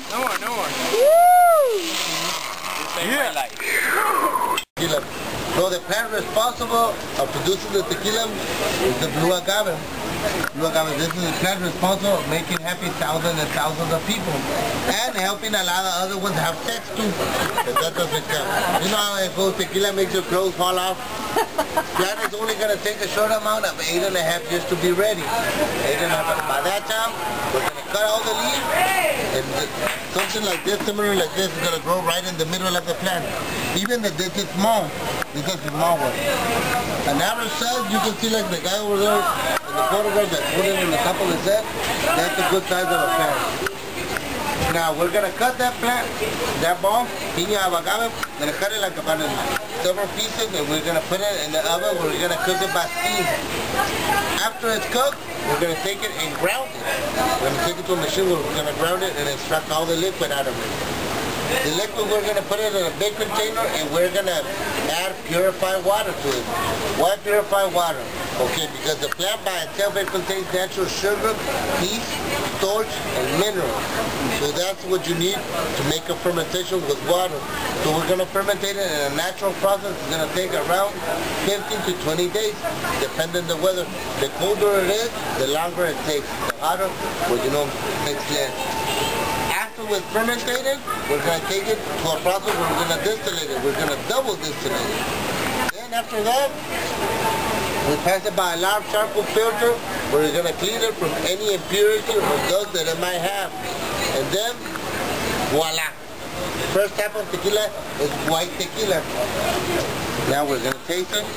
No more, no more. Woo! This made my life. Tequila. So the plant responsible of producing the tequila is the blue agave. Blue agave. This is the plant responsible of making happy thousands and thousands of people. And helping a lot of other ones have sex too. If that doesn't count. You know how it goes, tequila makes your clothes fall off? Plant is only going to take a short amount of 8.5 years to be ready. 8.5. By that time, we're going to cut all the leaves. And something like this, similar like this, is going to grow right in the middle of the plant. Even if this is small, this is a small one. An average size, you can see like the guy over there in the photograph that put it in the top of his head. That's a good size of a plant. Now we're going to cut that plant, that ball, piña of agave, we're going to cut it like about several pieces, and we're going to put it in the oven where we're going to cook it by steam. After it's cooked, we're going to take it and ground it. We're going to take it to a machine where we're going to ground it and extract all the liquid out of it. The liquid, we're going to put it in a big container, and we're going to add purified water to it. Why purified water? Okay, because the plant by itself, it contains natural sugar, yeast, starch, and minerals. So that's what you need to make a fermentation with water. So we're going to ferment it in a natural process. It's going to take around 15 to 20 days, depending on the weather. The colder it is, the longer it takes. The hotter, well, you know, takes less. After we're fermented, we're going to take it to a process where we're going to distillate it. We're going to double distillate it. Then after that, we pass it by a large charcoal filter where we're going to clean it from any impurity or dust that it might have. And then, voila. First type of tequila is white tequila. Now we're going to taste it.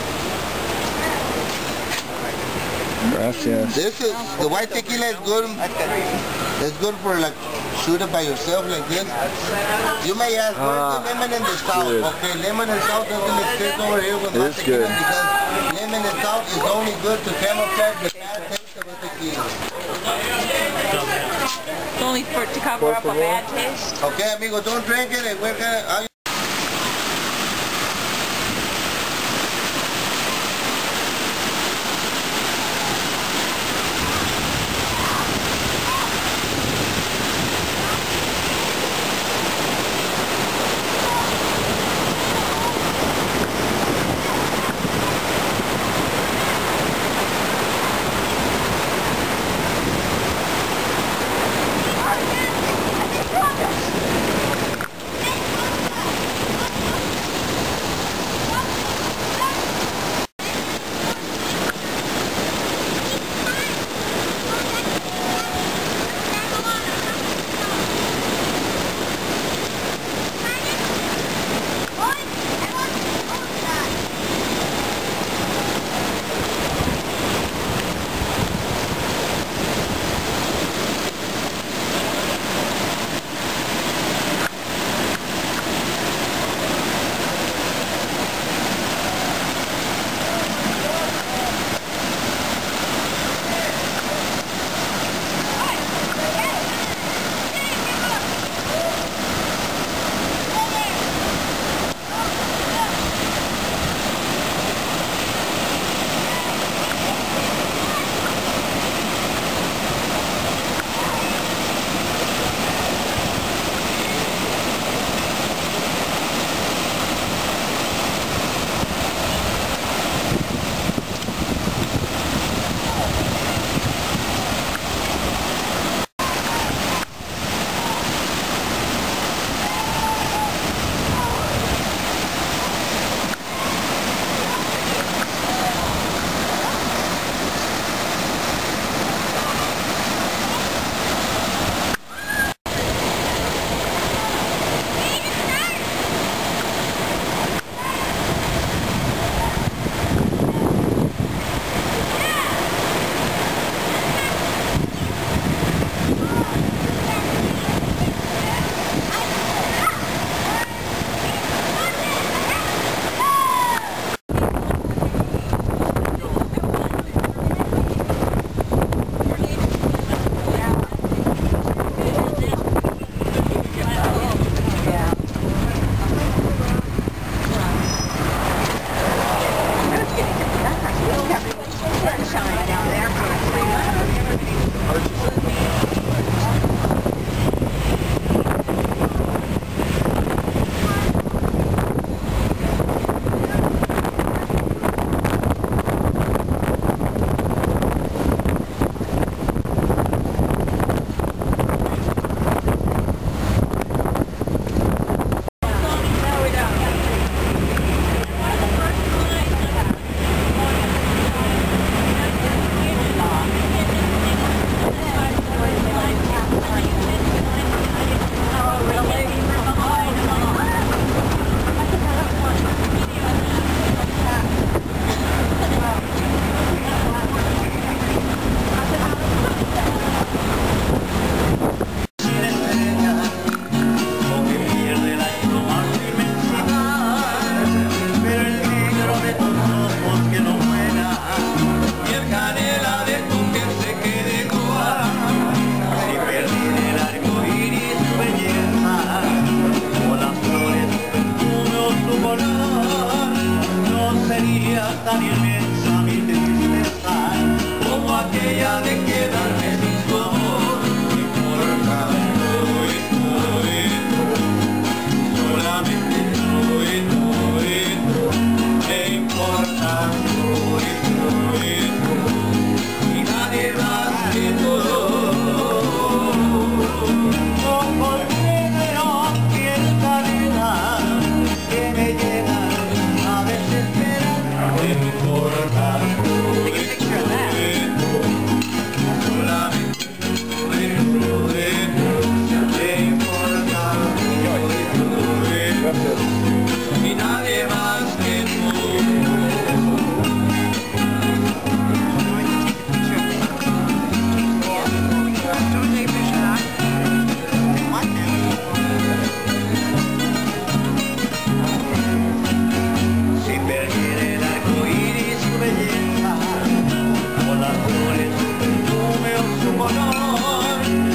Gracias. This is, the white tequila is good. It's good for like, shoot it by yourself like this. You may ask, where's the lemon and the salt? Good. Okay, lemon and salt doesn't exist over here with my tequila because lemon and salt is only good to camouflage the bad taste of a tequila. It's only to cover up a bad taste. Okay, amigo, don't drink it, and we're gonna. honor.